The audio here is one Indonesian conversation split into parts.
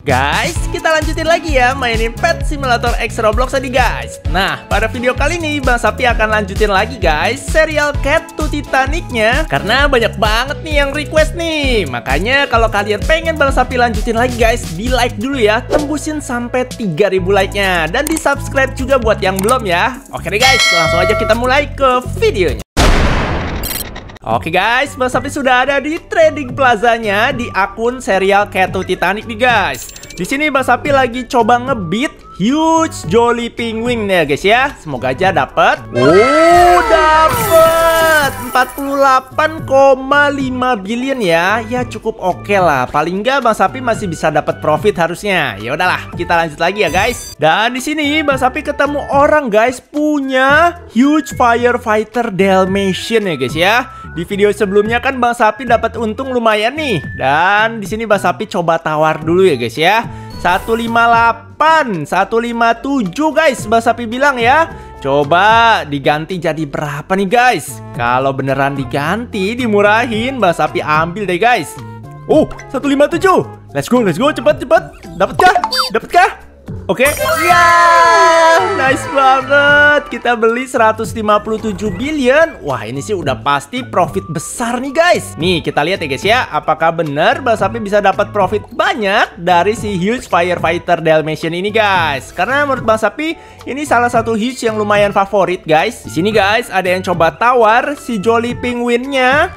Guys, kita lanjutin lagi ya mainin Pet Simulator X Roblox tadi guys. Nah, pada video kali ini Bang Sapi akan lanjutin lagi guys serial Cat to Titanic-nya. Karena banyak banget nih yang request nih. Makanya kalau kalian pengen Bang Sapi lanjutin lagi guys, di like dulu ya. Tembusin sampai 3000 like-nya. Dan di subscribe juga buat yang belum ya. Oke deh guys, langsung aja kita mulai ke videonya. Oke guys, Bang Sapi sudah ada di Trading Plaza-nya di akun serial Cat to Titanic nih guys. Di sini Bang Sapi lagi coba ngebit Huge Jolly Penguin ya guys ya. Semoga aja dapet. Oh, dapet 48,5 billion ya. Ya cukup oke lah. Paling nggak Bang Sapi masih bisa dapat profit harusnya. Ya udahlah, kita lanjut lagi ya guys. Dan di sini Bang Sapi ketemu orang guys punya Huge Firefighter Dalmatian ya guys ya. Di video sebelumnya kan Bang Sapi dapat untung lumayan nih. Dan di sini Bang Sapi coba tawar dulu ya guys ya. 158, 157 guys Bang Sapi bilang ya. Coba diganti jadi berapa nih guys? Kalau beneran diganti, dimurahin, Bang Sapi ambil deh guys. Oh, 157. Let's go, cepet. Dapatkah? Oke, ya, nice banget. Kita beli 157 billion. Wah, ini sih udah pasti profit besar nih guys. Nih, kita lihat ya guys ya. Apakah benar Bang Sapi bisa dapat profit banyak dari si Huge Firefighter Dalmatian ini guys? Karena menurut Bang Sapi, ini salah satu Huge yang lumayan favorit guys. Di sini guys, ada yang coba tawar si Jolly Penguin-nya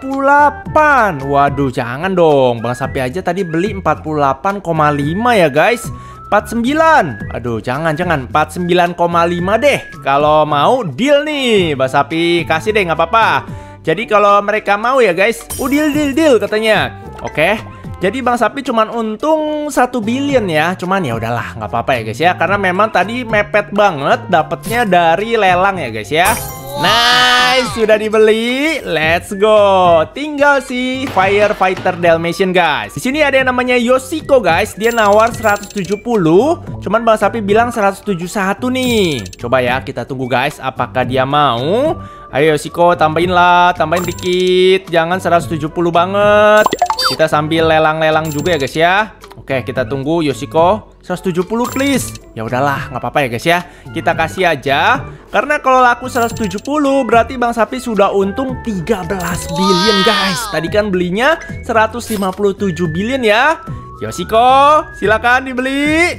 48. Waduh, jangan dong. Bang Sapi aja tadi beli 48,5 ya guys. 49. Aduh, jangan 49,5 deh. Kalau mau deal nih, Bang Sapi kasih deh, nggak apa-apa. Jadi kalau mereka mau ya guys, deal katanya. Oke. Jadi Bang Sapi cuman untung 1 billion ya. Cuman ya udahlah, nggak apa-apa ya guys ya. Karena memang tadi mepet banget dapetnya dari lelang ya guys ya. Nice, sudah dibeli. Let's go. Tinggal si Firefighter Dalmatian guys. Di sini ada yang namanya Yoshiko guys. Dia nawar 170. Cuman Bang Sapi bilang 171 nih. Coba ya kita tunggu guys. Apakah dia mau? Ayo Yoshiko, tambahin dikit. Jangan 170 banget. Kita sambil lelang-lelang juga ya guys ya. Oke, kita tunggu Yoshiko 170 please. Ya udahlah, nggak apa-apa ya guys ya. Kita kasih aja. Karena kalau laku 170 berarti Bang Sapi sudah untung 13 billion guys. Tadi kan belinya 157 billion ya. Yoshiko, silakan dibeli.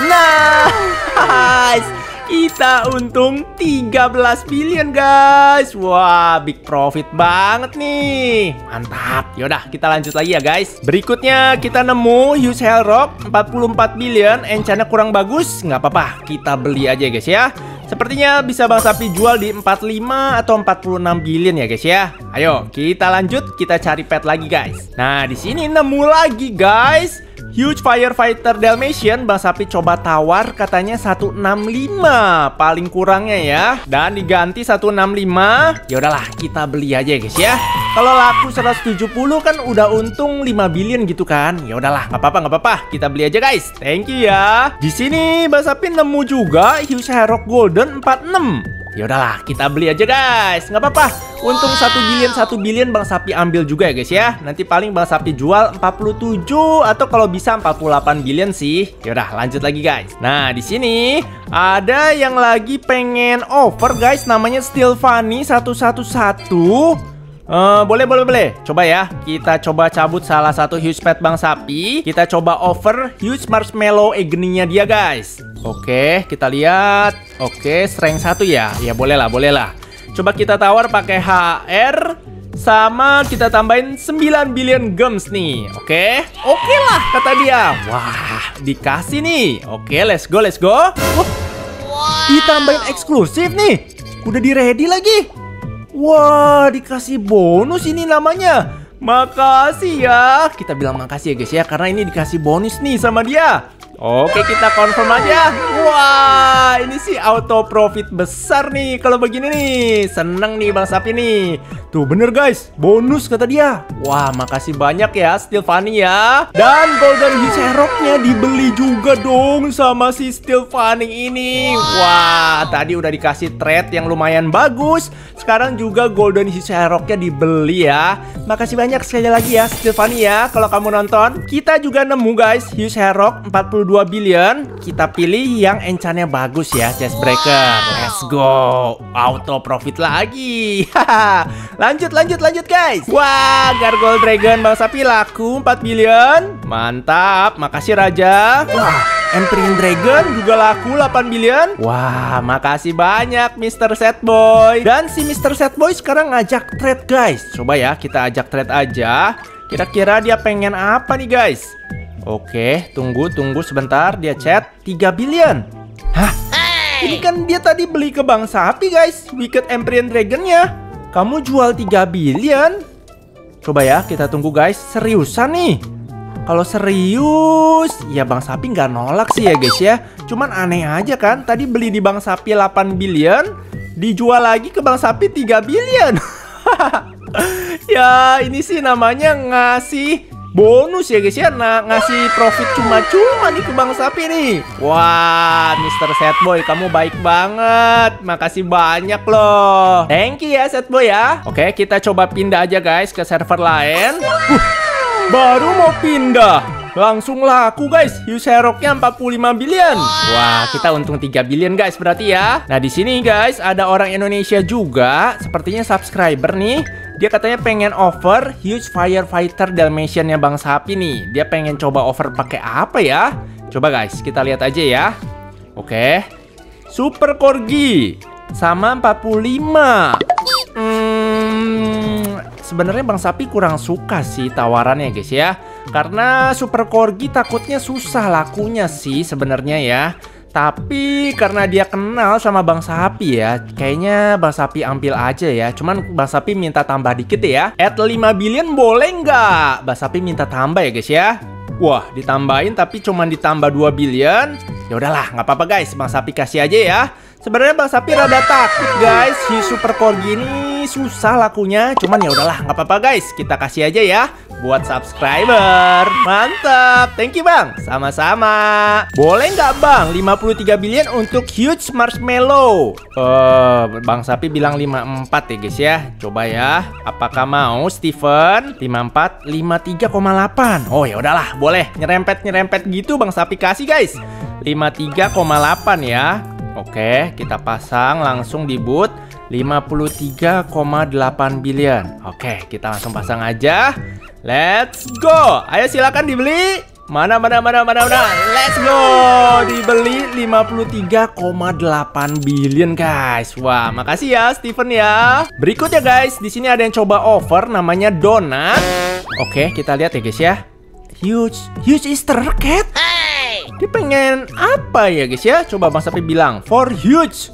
Nice. Kita untung 13 billion guys. Wah, big profit banget nih. Mantap. Yaudah, kita lanjut lagi ya guys. Berikutnya kita nemu Huge Hellrock 44 billion. Enchantnya kurang bagus. Nggak apa-apa, kita beli aja guys ya. Sepertinya bisa Bang Sapi jual di 45 atau 46 billion ya guys ya. Ayo, kita lanjut. Kita cari pet lagi guys. Nah, di sini nemu lagi guys Huge Firefighter Dalmatian. Bang Sapi coba tawar katanya 165 paling kurangnya ya. Dan diganti 165. Ya udahlah, kita beli aja guys ya. Kalau laku 170 kan udah untung 5 billion gitu kan. Ya udahlah, nggak apa-apa. Kita beli aja guys. Thank you ya. Di sini Bang Sapi nemu juga Huge Hellrock Golden 46. Ya udahlah, kita beli aja guys. Nggak apa-apa. Untung 1 billion Bang Sapi ambil juga ya guys ya. Nanti paling Bang Sapi jual 47 atau kalau bisa 48 billion sih. Ya udah, lanjut lagi guys. Nah, di sini ada yang lagi pengen offer guys, namanya Still Funny 111. Boleh. Coba ya. Kita coba cabut salah satu Huge Pet Bang Sapi. Kita coba offer Huge Marshmallow Agony-nya dia guys. Oke, kita lihat. Oke, strength 1 ya. Ya boleh lah. Coba kita tawar pakai HR. Sama kita tambahin 9 billion gems nih. Oke lah kata dia. Wah, dikasih nih. Oke, let's go. Wah, ditambahin eksklusif nih. Udah di ready lagi. Wah, dikasih bonus ini namanya. Makasih ya. Kita bilang makasih ya guys ya, karena ini dikasih bonus nih sama dia. Oke, kita confirm aja. Wah, ini sih auto profit besar nih kalau begini nih. Seneng nih Bang Sapi nih. Tuh bener guys, bonus kata dia. Wah, makasih banyak ya Steel Fanny ya. Dan Golden Huge Herocnya dibeli juga dong sama si Steel Fanny ini. Wah, tadi udah dikasih trade yang lumayan bagus. Sekarang juga Golden Huge Herocnya dibeli ya. Makasih banyak sekali lagi ya Steel Fanny ya. Kalau kamu nonton, kita juga nemu guys Huge Heroc 42 billion. Kita pilih yang enchantnya bagus ya, Chest Breaker. Let's go. Auto profit lagi. Lanjut guys. Wah, Gargoyle Dragon Bang Sapi laku 4 billion. Mantap, makasih Raja. Wah, Empyrean Dragon juga laku 8 billion. Wah, makasih banyak Mr. Setboy. Dan si Mr. Setboy sekarang ngajak trade guys. Coba ya, kita ajak trade aja. Kira-kira dia pengen apa nih guys? Oke, tunggu sebentar. Dia chat 3 billion. Hah? Ini kan dia tadi beli ke Bang Sapi guys, Wicked Empyrean Dragon-nya. Kamu jual 3 billion? Coba ya, kita tunggu guys. Seriusan nih? Kalau serius, ya Bang Sapi nggak nolak sih ya guys ya. Cuman aneh aja kan, tadi beli di Bang Sapi 8 billion, dijual lagi ke Bang Sapi 3 billion. Ya, ini sih namanya ngasih bonus ya guys ya. Nah, ngasih profit cuma-cuma nih ke Bang Sapi nih. Wah, Mr. Setboy, kamu baik banget. Makasih banyak loh. Thank you ya Setboy ya. Oke, kita coba pindah aja guys ke server lain. Baru mau pindah, langsung laku guys. Huge Herocnya 45 billion. Wah, kita untung 3 billion guys berarti ya. Nah, di sini guys ada orang Indonesia juga, sepertinya subscriber nih. Dia katanya pengen offer Huge Firefighter Dalmatian-nya Bang Sapi nih. Dia pengen coba offer pakai apa ya? Coba guys, kita lihat aja ya. Oke. Super Corgi sama 45. Sebenarnya Bang Sapi kurang suka sih tawarannya guys ya. Karena Super Corgi takutnya susah lakunya sih sebenarnya ya. Tapi karena dia kenal sama Bang Sapi ya, kayaknya Bang Sapi ambil aja ya. Cuman Bang Sapi minta tambah dikit ya. Add 5 billion boleh nggak? Bang Sapi minta tambah ya guys ya. Wah, ditambahin tapi cuman ditambah 2 billion. Ya udahlah, nggak apa-apa guys. Bang Sapi kasih aja ya. Sebenarnya Bang Sapi rada takut guys. Si Super Corgi ini susah lakunya. Cuman ya udahlah, nggak apa-apa guys. Kita kasih aja ya. Buat subscriber. Mantap. Thank you Bang. Sama-sama. Boleh nggak Bang 53 billion untuk Huge Marshmallow? Bang Sapi bilang 54 ya guys ya. Coba ya. Apakah mau Steven? 54 53,8. Oh ya udahlah, boleh. Nyerempet gitu Bang Sapi kasih guys. 53,8 ya. Oke, kita pasang langsung di boot 53,8 billion. Oke, kita langsung pasang aja. Let's go. Ayo silakan dibeli. Mana. Let's go. Dibeli 53,8 billion guys. Wah, makasih ya Steven ya. Berikutnya guys, di sini ada yang coba offer namanya Donat. Oke, kita lihat ya guys ya. Huge Easter Cat. Dia pengen apa ya guys ya? Coba Bang Sapi bilang for huge.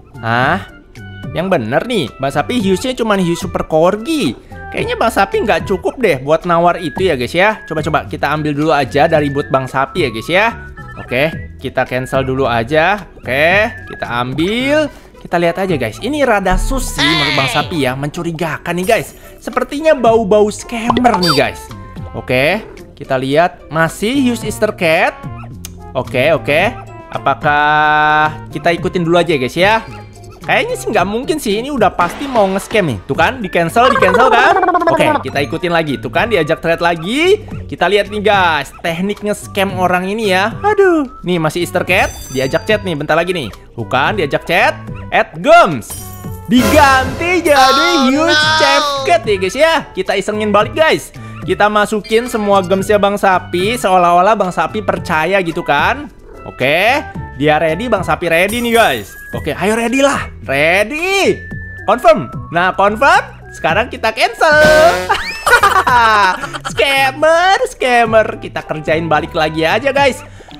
Yang bener nih, Bang Sapi huge-nya cuma huge Super Corgi. Kayaknya Bang Sapi nggak cukup deh buat nawar itu ya guys ya. Coba kita ambil dulu aja dari boot Bang Sapi ya guys ya. Oke, kita cancel dulu aja. Oke, kita ambil. Kita lihat aja guys. Ini rada sus sih menurut Bang Sapi ya. Mencurigakan nih guys. Sepertinya bau-bau scammer nih guys. Oke, kita lihat masih huge Easter Cat. Oke. Apakah kita ikutin dulu aja guys ya? Kayaknya sih nggak mungkin sih. Ini udah pasti mau nge-scam nih. Tuh kan, di cancel kan? Oke, kita ikutin lagi. Tuh kan, diajak trade lagi. Kita lihat nih guys, teknik nge-scam orang ini ya. Aduh, nih masih Easter Cat. Diajak chat nih, bentar lagi nih. Bukan, diajak chat. Add Gems. Diganti jadi Huge Chef Cat ya guys ya. Kita isengin balik guys. Kita masukin semua gemsnya Bang Sapi. Seolah-olah Bang Sapi percaya gitu kan. Oke, dia ready, Bang Sapi ready nih guys. Oke, ayo ready lah. Ready. Confirm. Nah, confirm. Sekarang kita cancel. Scammer. Kita kerjain balik lagi aja guys.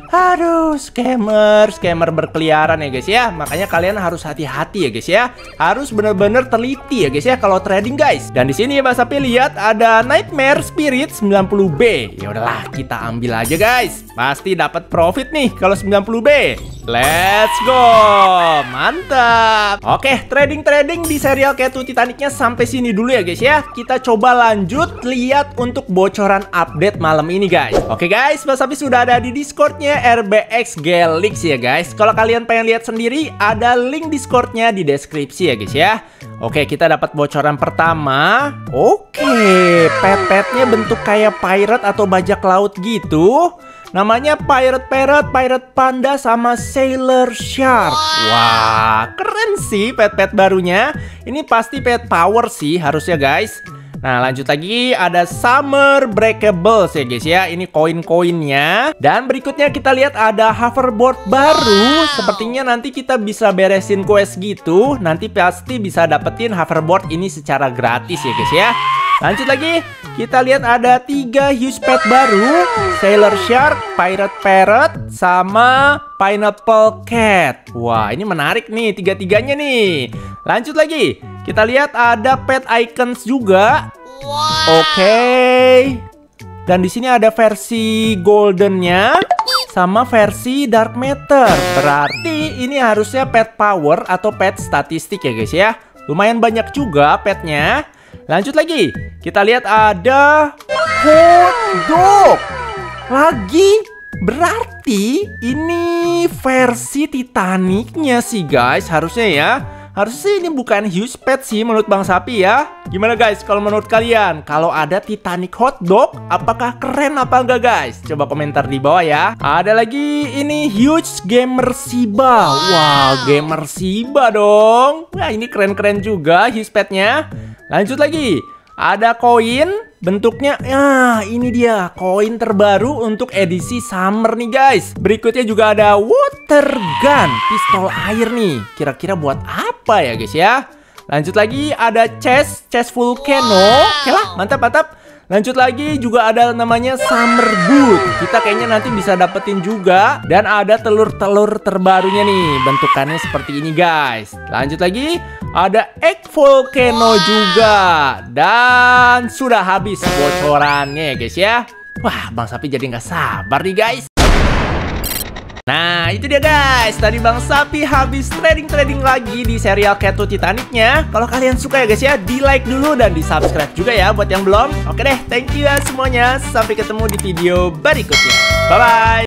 Aduh, scammer berkeliaran ya guys ya. Makanya kalian harus hati-hati ya guys ya. Harus bener-bener teliti ya guys ya kalau trading guys. Dan di sini Bang Sapi lihat ada Nightmare Spirit 90B. Ya udahlah, kita ambil aja guys. Pasti dapat profit nih kalau 90B. Let's go. Mantap. Oke, trading di serial Cat to Titanic-nya sampai sini dulu ya guys ya. Kita coba lanjut lihat untuk bocoran update malam ini guys. Oke guys, Bang Sapi sudah ada di Discord-nya RBX Galaxy ya guys. Kalau kalian pengen lihat sendiri, ada link Discord-nya di deskripsi ya guys ya. Oke, kita dapat bocoran pertama. Oke, pet-petnya bentuk kayak pirate atau bajak laut gitu. Namanya Pirate Parrot, Pirate Panda, sama Sailor Shark. Wah, keren sih pet-pet barunya. Ini pasti pet power sih harusnya guys. Nah, lanjut lagi ada Summer Breakables ya guys ya. Ini koin-koinnya. Dan berikutnya kita lihat ada hoverboard baru. Sepertinya nanti kita bisa beresin quest gitu. Nanti pasti bisa dapetin hoverboard ini secara gratis ya guys ya. Lanjut lagi, kita lihat ada 3 huge pet baru, Sailor Shark, Pirate Parrot, sama Pineapple Cat. Wah, ini menarik nih tiga-tiganya nih. Lanjut lagi, kita lihat ada pet icons juga. Oke. Dan di sini ada versi goldennya sama versi dark matter. Berarti ini harusnya pet power atau pet statistik ya guys ya. Lumayan banyak juga petnya. Lanjut lagi, kita lihat ada hot dog lagi. Berarti ini versi Titanic-nya sih guys, harusnya ya. Harusnya ini bukan huge pet sih menurut Bang Sapi ya. Gimana guys kalau menurut kalian? Kalau ada Titanic hot dog, apakah keren apa enggak guys? Coba komentar di bawah ya. Ada lagi ini huge gamer Shiba. Wow, gamer Shiba dong. Wah, ini keren-keren juga huge petnya. Lanjut lagi, ada koin bentuknya, ini dia koin terbaru untuk edisi summer nih guys. Berikutnya juga ada water gun, pistol air nih. Kira-kira buat apa ya guys ya? Lanjut lagi ada chest volcano. Oke lah, mantap. Lanjut lagi juga ada namanya summer boot. Kita kayaknya nanti bisa dapetin juga. Dan ada telur-telur terbarunya nih. Bentukannya seperti ini guys. Lanjut lagi ada egg volcano juga. Dan sudah habis bocorannya ya guys ya. Wah, Bang Sapi jadi nggak sabar nih guys. Nah, itu dia guys. Tadi Bang Sapi habis trading lagi di serial Cat to Titanic-nya. Kalau kalian suka ya guys ya, di like dulu dan di subscribe juga ya buat yang belum. Oke deh, thank you ya semuanya. Sampai ketemu di video berikutnya. Bye-bye.